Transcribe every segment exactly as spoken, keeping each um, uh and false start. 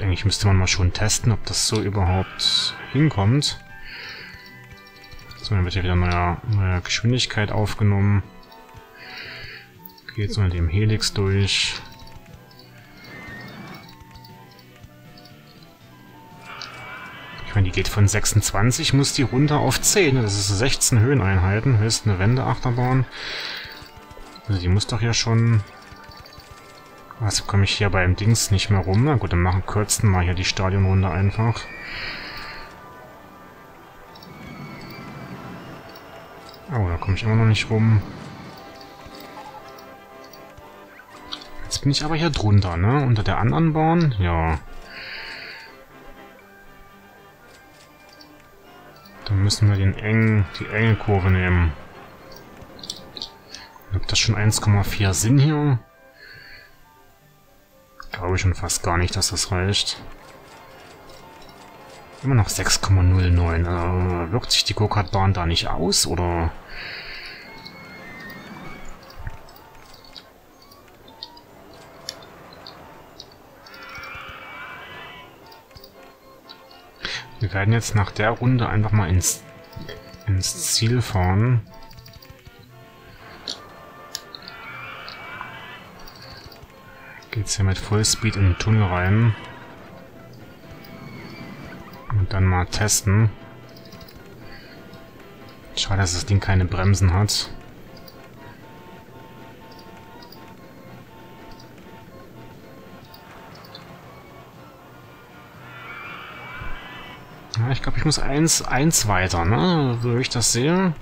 gut, eigentlich müsste man mal schon testen, ob das so überhaupt hinkommt. So, dann wird hier wieder neue, neue Geschwindigkeit aufgenommen. Geht so mit dem Helix durch. Ich meine, die geht von sechsundzwanzig, muss die runter auf zehn. Das ist sechzehn Höheneinheiten, höchst eine Wendeachterbahn. Also die muss doch ja schon... Was komme ich hier beim Dings nicht mehr rum? Na gut, dann machen kürzen mal hier die Stadionrunde einfach. Oh, da komme ich immer noch nicht rum. Jetzt bin ich aber hier drunter, ne? Unter der anderen Bahn? Ja. Dann müssen wir den engen, die enge Kurve nehmen. Gibt das schon eins Komma vier Sinn hier? Glaube ich schon fast gar nicht, dass das reicht. Immer noch sechs Komma null neun. Äh, wirkt sich die Go-Kart-Bahn da nicht aus, oder? Wir werden jetzt nach der Runde einfach mal ins, ins Ziel fahren. Geht's hier mit Fullspeed in den Tunnel rein. Und dann mal testen. Schade, dass das Ding keine Bremsen hat. Ja, ich glaube, ich muss eins, eins weiter, ne? So wie ich das sehe.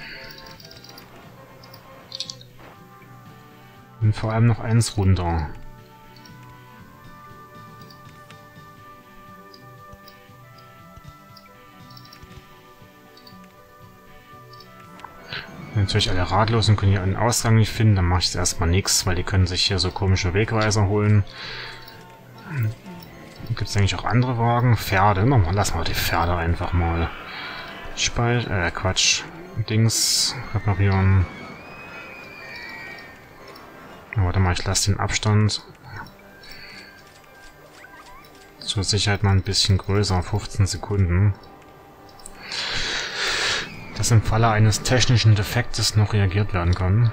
Und vor allem noch eins runter. Wenn natürlich alle Radlosen können hier einen Ausgang nicht finden, dann mache ich jetzt erstmal nichts, weil die können sich hier so komische Wegweiser holen. Gibt es eigentlich auch andere Wagen? Pferde? Lass mal die Pferde einfach mal. Speich... Äh, Quatsch. Dings reparieren. Oh, warte mal, ich lasse den Abstand zur Sicherheit mal ein bisschen größer, fünfzehn Sekunden. Dass im Falle eines technischen Defektes noch reagiert werden kann.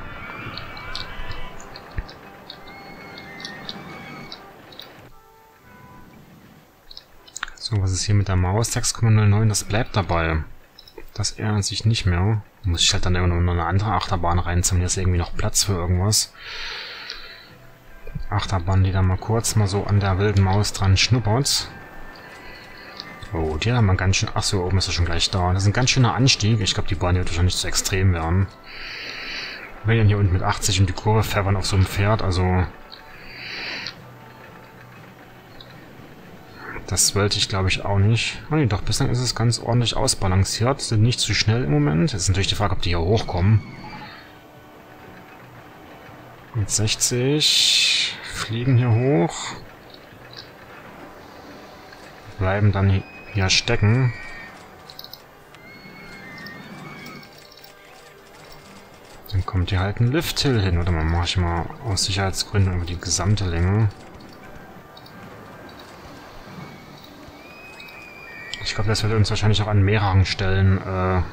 So, was ist hier mit der Maus? sechs Komma null neun, das bleibt dabei. Das ändert sich nicht mehr. Muss ich halt dann immer noch eine andere Achterbahn reinziehen, hier ist irgendwie noch Platz für irgendwas. Achterbahn, die da mal kurz mal so an der wilden Maus dran schnuppert. Oh, die haben wir ganz schön... Achso, oben ist er schon gleich da. Das ist ein ganz schöner Anstieg. Ich glaube, die Bahn wird wahrscheinlich zu extrem werden. Wir werden hier unten mit achtzig in die Kurve pfeffern auf so einem Pferd, also... Das wollte ich, glaube ich, auch nicht. Oh nee, doch, bislang ist es ganz ordentlich ausbalanciert. Sind nicht zu schnell im Moment. Jetzt ist natürlich die Frage, ob die hier hochkommen. Mit sechzig. Fliegen hier hoch. Bleiben dann hier stecken. Dann kommt hier halt ein Lifthill hin. Oder man mache ich mal aus Sicherheitsgründen über die gesamte Länge. Ich glaube, das wird uns wahrscheinlich auch an mehreren Stellen äh,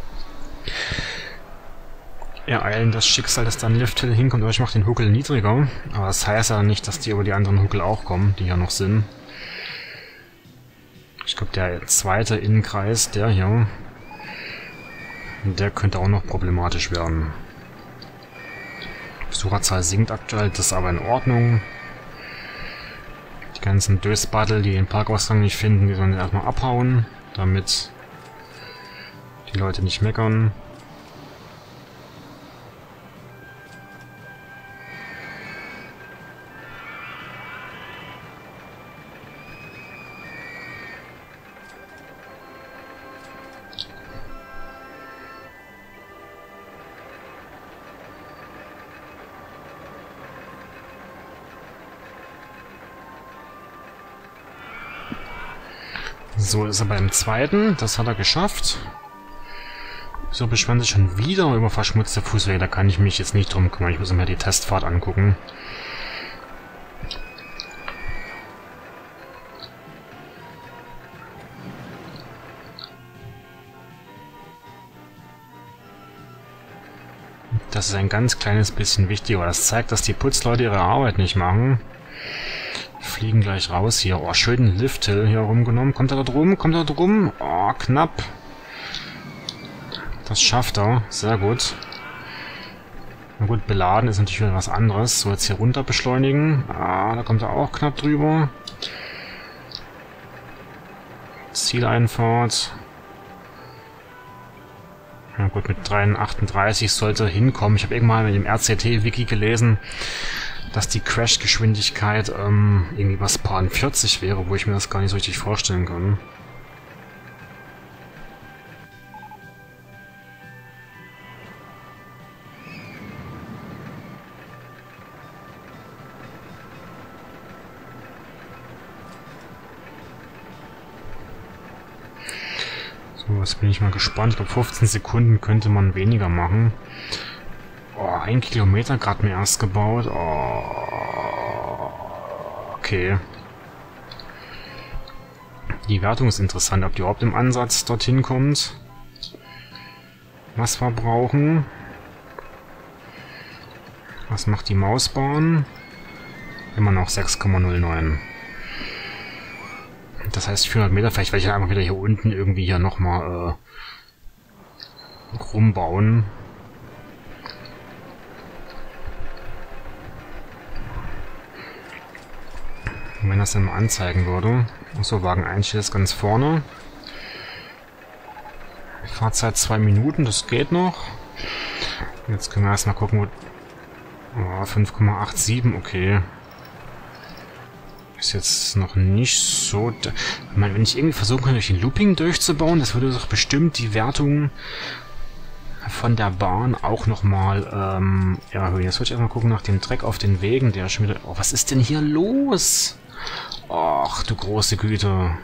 ereilen, das Schicksal, dass dann Lifthill hinkommt. Aber ich mache den Huckel niedriger. Aber das heißt ja nicht, dass die über die anderen Huckel auch kommen, die hier noch sind. Ich glaube, der zweite Innenkreis, der hier, der könnte auch noch problematisch werden. Besucherzahl sinkt aktuell, das ist aber in Ordnung. Die ganzen Dösbattel, die den Parkausgang nicht finden, die sollen erstmal abhauen, damit die Leute nicht meckern. So ist er beim zweiten. Das hat er geschafft. So beschweren sich schon wieder über verschmutzte Fußwege. Da kann ich mich jetzt nicht drum kümmern. Ich muss mir die Testfahrt angucken. das ist ein ganz kleines bisschen wichtiger. Das zeigt, dass die Putzleute ihre Arbeit nicht machen. Fliegen gleich raus hier. Oh, schön Lifthill hier rumgenommen. Kommt er da drum? Kommt er da drum? Oh, knapp. Das schafft er. Sehr gut. Na gut, beladen ist natürlich wieder was anderes. So, jetzt hier runter beschleunigen. Ah, da kommt er auch knapp drüber. Zieleinfahrt. Na gut, mit drei achtunddreißig sollte hinkommen. Ich habe irgendwann mit dem R C T-Wiki gelesen, dass die Crash-Geschwindigkeit ähm, irgendwie was paar vierzig wäre, wo ich mir das gar nicht so richtig vorstellen kann. So, jetzt bin ich mal gespannt. Ich glaube, fünfzehn Sekunden könnte man weniger machen. Oh, ein Kilometer gerade mir erst gebaut. Oh, okay. Die Wertung ist interessant, ob die überhaupt im Ansatz dorthin kommt. Was wir brauchen. Was macht die Mausbahn? Immer noch sechs Komma null neun. Das heißt vierhundert Meter, vielleicht werde ich einfach wieder hier unten irgendwie hier nochmal äh, rumbauen. Und wenn das dann mal anzeigen würde. Achso, Wagen eins steht jetzt ganz vorne. Fahrzeit zwei Minuten, das geht noch. Jetzt können wir erstmal gucken, wo... Oh, fünf Komma siebenundachtzig, okay. Ist jetzt noch nicht so... Ich meine, wenn ich irgendwie versuchen könnte, durch den Looping durchzubauen, das würde doch bestimmt die Wertung von der Bahn auch nochmal ähm, erhöhen. Jetzt würde ich erstmal gucken nach dem Dreck auf den Wegen, der schon wieder... Oh, was ist denn hier los? Ach, du große Güte.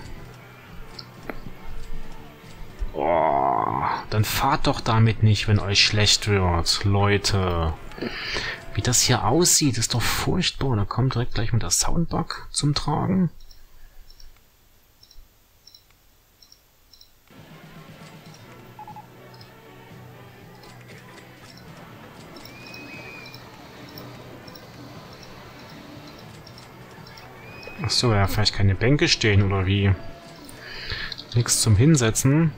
Oh, dann fahrt doch damit nicht, wenn euch schlecht wird, Leute. Wie das hier aussieht, ist doch furchtbar. Da kommt direkt gleich mit der Soundbug zum Tragen. Achso, ja, vielleicht keine Bänke stehen oder wie? Nichts zum Hinsetzen.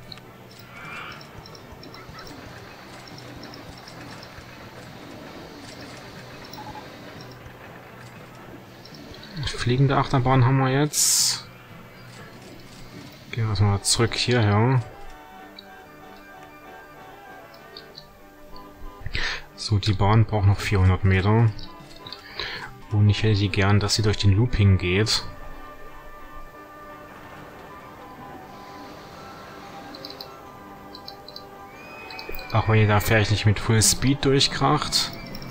Fliegende Achterbahn haben wir jetzt. Gehen wir mal zurück hierher. So, die Bahn braucht noch vierhundert Meter. Und ich hätte die gern, dass sie durch den Looping geht. Auch wenn ihr da vielleicht nicht mit Full Speed durchkracht.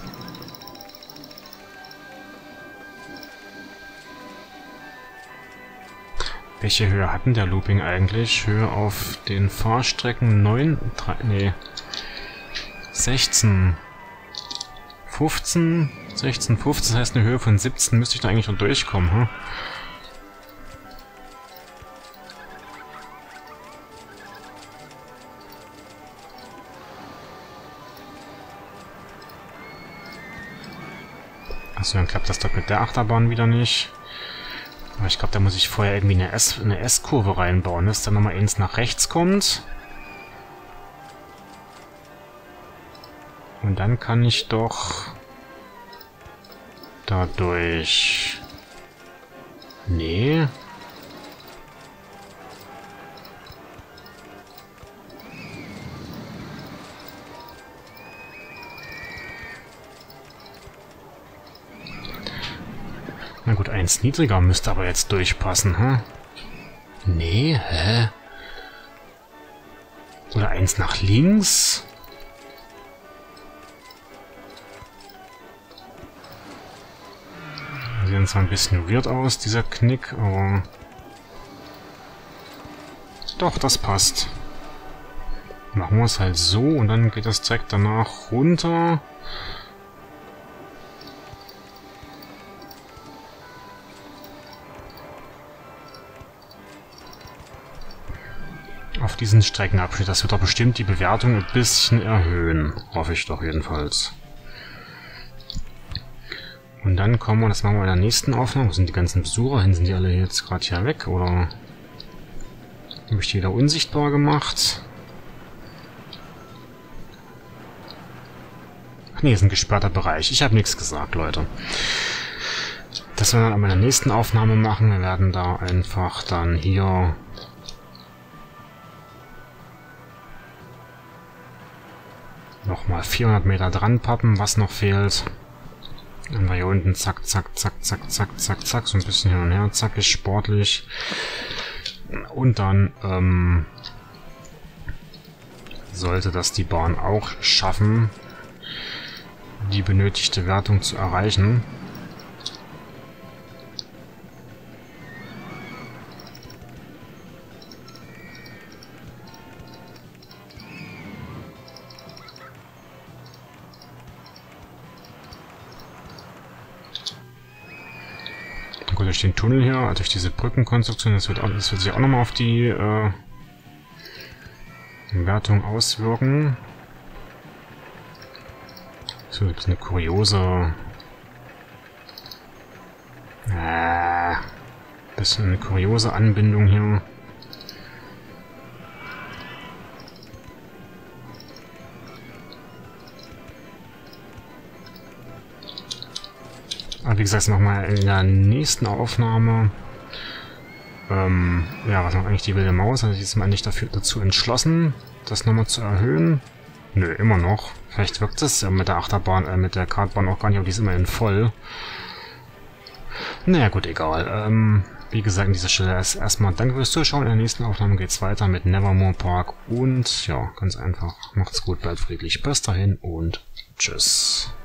Welche Höhe hatten der Looping eigentlich? Höhe auf den Fahrstrecken neun, drei, nee, sechzehn, fünfzehn, sechzehn, fünfzehn, das heißt eine Höhe von siebzehn müsste ich da eigentlich noch durchkommen, hm? Achso, dann klappt das doch mit der Achterbahn wieder nicht. Aber ich glaube, da muss ich vorher irgendwie eine S, eine S-Kurve reinbauen, dass dann nochmal eins nach rechts kommt. Und dann kann ich doch dadurch... Nee. Na gut, eins niedriger müsste aber jetzt durchpassen, hä? Nee, hä? Oder eins nach links? Sieht zwar ein bisschen weird aus, dieser Knick, aber... Doch, das passt. Machen wir es halt so und dann geht das direkt danach runter. auf diesen Streckenabschnitt. Das wird doch bestimmt die Bewertung ein bisschen erhöhen. Hoffe ich doch jedenfalls. Und dann kommen wir, das machen wir in der nächsten Aufnahme. Wo sind die ganzen Besucher hin? Sind die alle jetzt gerade hier weg? Oder habe ich die wieder unsichtbar gemacht? Ach nee, ist ein gesperrter Bereich. Ich habe nichts gesagt, Leute. Das werden wir dann in der nächsten Aufnahme machen. Wir werden da einfach dann hier nochmal vierhundert Meter dran pappen, was noch fehlt. Dann wir hier unten zack, zack, zack, zack, zack, zack, zack, so ein bisschen hin und her, zackig, sportlich. Und dann ähm, sollte das die Bahn auch schaffen, die benötigte Wertung zu erreichen. Gut, durch den Tunnel hier, durch diese Brückenkonstruktion, das wird, auch, das wird sich auch nochmal auf die äh, Wertung auswirken. So, gibt es eine kuriose... Äh, bisschen eine kuriose Anbindung hier. Aber wie gesagt, nochmal in der nächsten Aufnahme. Ähm, ja, was macht eigentlich die wilde Maus? Also, die ist mal nicht dafür, dazu entschlossen, das nochmal zu erhöhen. Nö, immer noch. Vielleicht wirkt es ja mit der Achterbahn, äh, mit der Kartbahn auch gar nicht, aber die ist immerhin voll. Naja, gut, egal. Ähm, wie gesagt, an dieser Stelle erst erstmal danke fürs Zuschauen. In der nächsten Aufnahme geht's weiter mit Nevermore Park. Und ja, ganz einfach. Macht's gut, bleibt friedlich. Bis dahin und tschüss.